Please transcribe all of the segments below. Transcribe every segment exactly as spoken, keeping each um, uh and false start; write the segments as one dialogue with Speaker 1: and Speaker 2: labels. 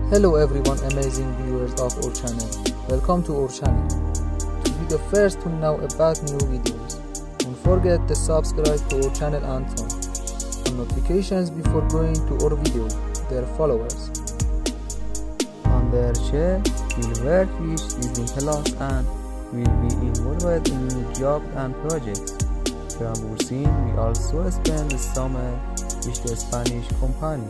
Speaker 1: Hello everyone, amazing viewers of our channel. Welcome to our channel. To be the first to know about new videos, don't forget to subscribe to our channel and turn on notifications before going to our video. Dear followers,
Speaker 2: Hande ercel will work with Disney Plus and will be involved in new jobs and projects. Kerem bursin will also spend the summer with the Spanish company.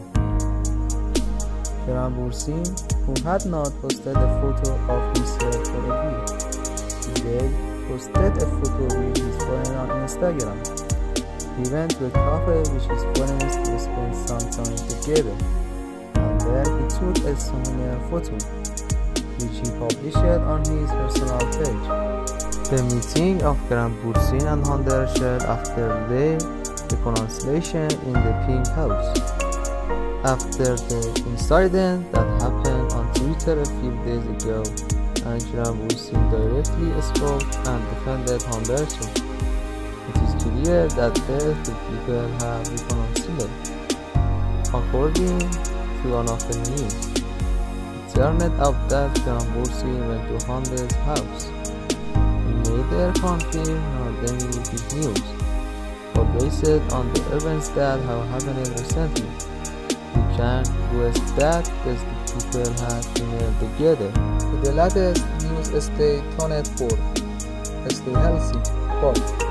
Speaker 2: Kerem bursin, who had not posted a photo of himself for a week, today posted a photo with his friend on Instagram. He went to a cafe with his friends to spend some time together, and there he took a souvenir photo, which he published on his personal page. The meeting of Kerem bursin and Hande ercel after their reconciliation in the Pink House. After the incident that happened on Twitter a few days ago, and Kerem bursin directly spoke and defended Hande ercel. It is clear that both the people have reconciled. According to one of the news, it turned out that Kerem bursin went to Hande's house. He neither confirmed nor denied this news, but based on the events that have happened recently, we can guess that the people have been together.
Speaker 1: to the latest news, stay tuned for stay healthy. Bye.